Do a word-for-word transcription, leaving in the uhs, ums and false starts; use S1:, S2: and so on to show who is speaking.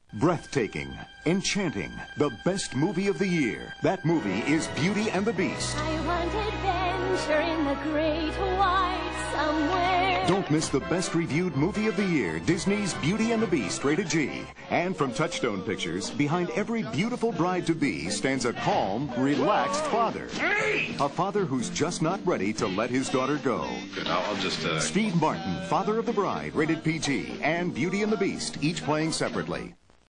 S1: Breathtaking, enchanting, the best movie of the year. That movie is Beauty and the Beast.
S2: I want adventure in the great white somewhere.
S1: Don't miss the best reviewed movie of the year, Disney's Beauty and the Beast, rated G. And from Touchstone Pictures, behind every beautiful bride-to-be stands a calm, relaxed father.
S3: Hey!
S1: A father who's just not ready to let his daughter go.
S3: Good, I'll, I'll just, uh...
S1: Steve Martin, father of the bride, rated P G, and Beauty and the Beast, each playing separately.